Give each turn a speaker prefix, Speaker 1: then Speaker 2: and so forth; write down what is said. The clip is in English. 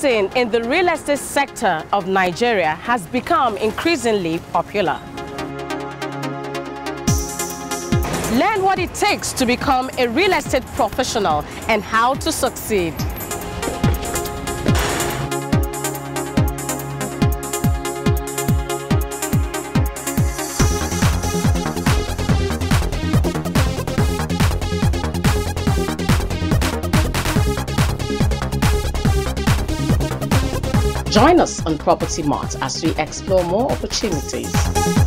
Speaker 1: Investing in the real estate sector of Nigeria has become increasingly popular. Learn what it takes to become a real estate professional and how to succeed. Join us on Property Mart as we explore more opportunities.